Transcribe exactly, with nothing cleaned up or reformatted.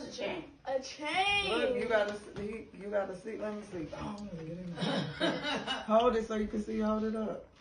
a chain? A chain. Look, you gotta see. You gotta see. Let me see. Oh, let me get in there. Hold it so you can see. Hold it up.